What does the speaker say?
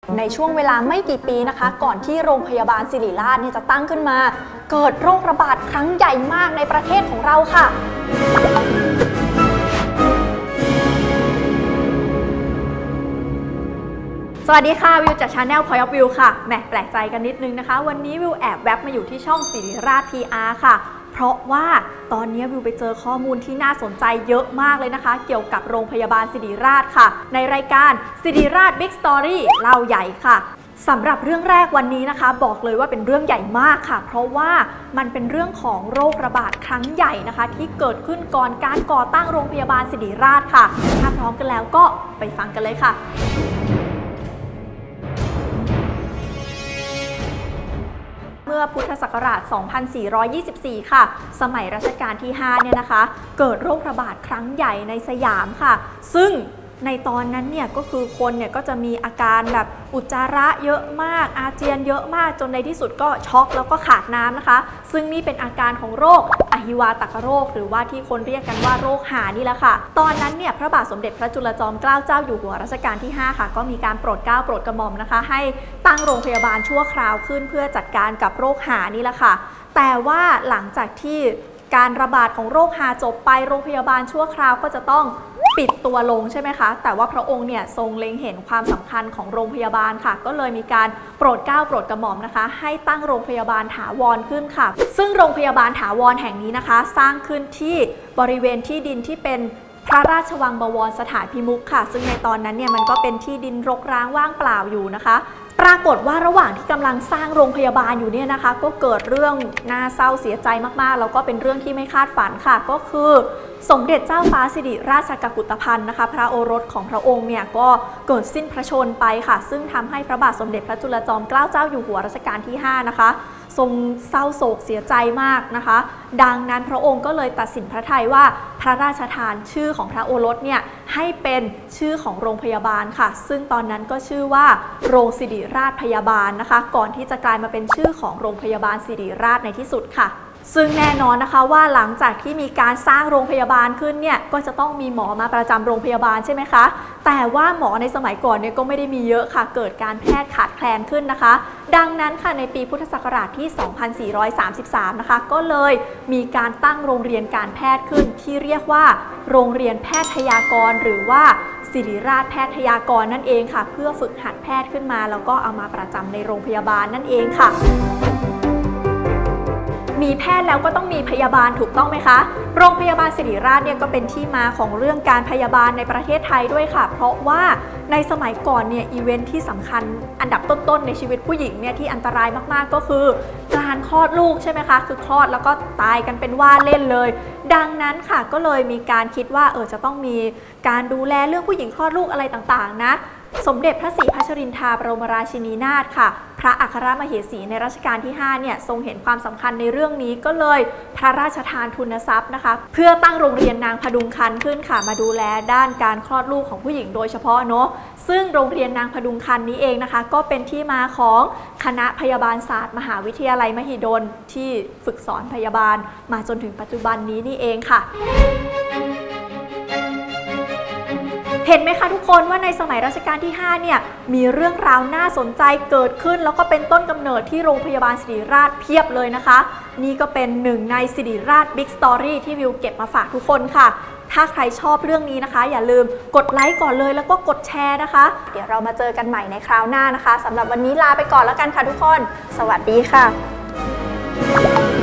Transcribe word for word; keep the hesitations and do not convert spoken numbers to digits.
ในช่วงเวลาไม่กี่ปีนะคะก่อนที่โรงพยาบาลศิริราชเนี่ยจะตั้งขึ้นมาเกิดโรคระบาดครั้งใหญ่มากในประเทศของเราค่ะสวัสดีค่ะวิวจาก Channel Point of View ค่ะแหมแปลกใจกันนิดนึงนะคะวันนี้วิวแอบแวบมาอยู่ที่ช่องศิริราช พี อาร์ ค่ะเพราะว่าตอนนี้วิวไปเจอข้อมูลที่น่าสนใจเยอะมากเลยนะคะเกี่ยวกับโรงพยาบาลศิริราชค่ะในรายการศิริราช Big Story เล่าใหญ่ค่ะสำหรับเรื่องแรกวันนี้นะคะบอกเลยว่าเป็นเรื่องใหญ่มากค่ะเพราะว่ามันเป็นเรื่องของโรคระบาดครั้งใหญ่นะคะที่เกิดขึ้นก่อนการก่อตั้งโรงพยาบาลศิริราชค่ะถ้าพร้อมกันแล้วก็ไปฟังกันเลยค่ะเมื่อพุทธศักราช สองพันสี่ร้อยยี่สิบสี่ ค่ะสมัยรัชกาลที่ ห้า เนี่ยนะคะเกิดโรคระบาดครั้งใหญ่ในสยามค่ะซึ่งในตอนนั้นเนี่ยก็คือคนเนี่ยก็จะมีอาการแบบอุจจาระเยอะมากอาเจียนเยอะมากจนในที่สุดก็ช็อกแล้วก็ขาดน้ำนะคะซึ่งนี่เป็นอาการของโรคอหิวาตกโรคหรือว่าที่คนเรียกกันว่าโรคหานี่แหละค่ะตอนนั้นเนี่ยพระบาทสมเด็จพระจุลจอมเกล้าเจ้าอยู่หัวรัชกาลที่ ห้า ค่ะก็มีการโปรดเกล้าโปรดกระหม่อมนะคะให้ตั้งโรงพยาบาลชั่วคราวขึ้นเพื่อจัดการกับโรคหานี่แหละค่ะแต่ว่าหลังจากที่การระบาดของโรคหาจบไปโรงพยาบาลชั่วคราวก็จะต้องปิดตัวลงใช่ไหมคะแต่ว่าพระองค์เนี่ยทรงเล็งเห็นความสำคัญของโรงพยาบาลค่ะก็เลยมีการโปรดเกล้าโปรดกระหม่อมนะคะให้ตั้งโรงพยาบาลถาวรขึ้นค่ะซึ่งโรงพยาบาลถาวรแห่งนี้นะคะสร้างขึ้นที่บริเวณที่ดินที่เป็นพระราชวังบวรสถานพิมุขค่ะซึ่งในตอนนั้นเนี่ยมันก็เป็นที่ดินรกร้างว่างเปล่าอยู่นะคะปรากฏว่าระหว่างที่กำลังสร้างโรงพยาบาลอยู่เนี่ยนะคะก็เกิดเรื่องน่าเศร้าเสียใจมากๆแล้วก็เป็นเรื่องที่ไม่คาดฝันค่ะก็คือสมเด็จเจ้าฟ้าสิริราชกุฏพันธ์นะคะพระโอรสของพระองค์เนี่ยก็เกิดสิ้นพระชนม์ไปค่ะซึ่งทำให้พระบาทสมเด็จพระจุลจอมเกล้าเจ้าอยู่หัวรัชกาลที่ ห้า นะคะทรงเศร้าโศกเสียใจมากนะคะดังนั้นพระองค์ก็เลยตัดสินพระทัยว่าพระราชทานชื่อของพระโอรสเนี่ยให้เป็นชื่อของโรงพยาบาลค่ะซึ่งตอนนั้นก็ชื่อว่าโรงศิริราชพยาบาลนะคะก่อนที่จะกลายมาเป็นชื่อของโรงพยาบาลศิริราชในที่สุดค่ะซึ่งแน่นอนนะคะว่าหลังจากที่มีการสร้างโรงพยาบาลขึ้นเนี่ยก็จะต้องมีหมอมาประจำโรงพยาบาลใช่ไหมคะแต่ว่าหมอในสมัยก่อนเนี่ยก็ไม่ได้มีเยอะค่ะเกิดการแพทย์ขาดแคลนขึ้นนะคะดังนั้นค่ะในปีพุทธศักราชที่ สองพันสี่ร้อยสามสิบสาม นะคะก็เลยมีการตั้งโรงเรียนการแพทย์ขึ้นที่เรียกว่าโรงเรียนแพทยากรหรือว่าศิริราชแพทยากรนั่นเองค่ะเพื่อฝึกหัดแพทย์ขึ้นมาแล้วก็เอามาประจำในโรงพยาบาลนั่นเองค่ะมีแพทย์แล้วก็ต้องมีพยาบาลถูกต้องไหมคะโรงพยาบาลศิริราชเนี่ยก็เป็นที่มาของเรื่องการพยาบาลในประเทศไทยด้วยค่ะเพราะว่าในสมัยก่อนเนี่ยอีเวนท์ที่สำคัญอันดับต้นๆในชีวิตผู้หญิงเนี่ยที่อันตรายมากๆก็คือการคลอดลูกใช่ไหมคะคือคลอดแล้วก็ตายกันเป็นว่าเล่นเลยดังนั้นค่ะก็เลยมีการคิดว่าเออจะต้องมีการดูแลเรื่องผู้หญิงคลอดลูกอะไรต่างๆนะสมเด็จพระศรีพัชรินทราบรมราชินีนาถค่ะพระอัครมเหสีในรัชกาลที่ ห้า เนี่ยทรงเห็นความสำคัญในเรื่องนี้ก็เลยพระราชทานทุนทรัพย์นะคะเพื่อตั้งโรงเรียนนางพดุงครรภ์ขึ้นค่ะมาดูแลด้านการคลอดลูกของผู้หญิงโดยเฉพาะเนาะซึ่งโรงเรียนนางพดุงครรภ์นี้เองนะคะก็เป็นที่มาของคณะพยาบาลศาสตร์มหาวิทยาลัยมหิดลที่ฝึกสอนพยาบาลมาจนถึงปัจจุบันนี้นี่เองค่ะเห็นไหมคะทุกคนว่าในสมัยรัชกาลที่ ห้า เนี่ยมีเรื่องราวน่าสนใจเกิดขึ้นแล้วก็เป็นต้นกำเนิดที่โรงพยาบาลศิริราชเพียบเลยนะคะนี่ก็เป็นหนึ่งในศิริราช Big Story ที่วิวเก็บมาฝากทุกคนค่ะถ้าใครชอบเรื่องนี้นะคะอย่าลืมกดไลค์ก่อนเลยแล้วก็กดแชร์นะคะเดี๋ยวเรามาเจอกันใหม่ในคราวหน้านะคะสำหรับวันนี้ลาไปก่อนแล้วกันค่ะทุกคนสวัสดีค่ะ